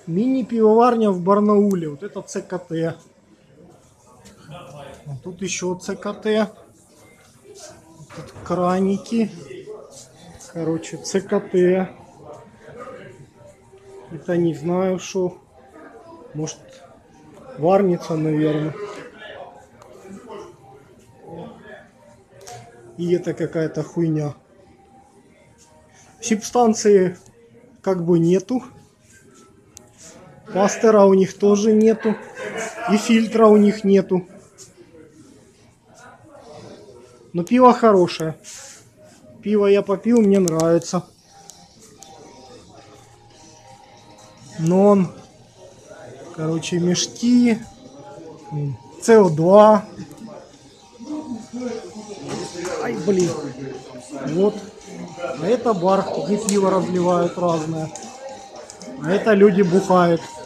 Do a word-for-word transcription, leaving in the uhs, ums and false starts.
Мини-пивоварня в Барнауле. Вот это ЦКТ. А тут еще ЦКТ. Тут краники. Короче, ЦКТ. Это не знаю, что. Может, варница, наверное. И это какая-то хуйня. Субстанции как бы нету. Пастера у них тоже нету. И фильтра у них нету. Но пиво хорошее. Пиво я попил, мне нравится. Нон. Короче, мешки. СО2. Ай, блин. Вот. А это бар, где пиво разливают разное. А это люди бухают.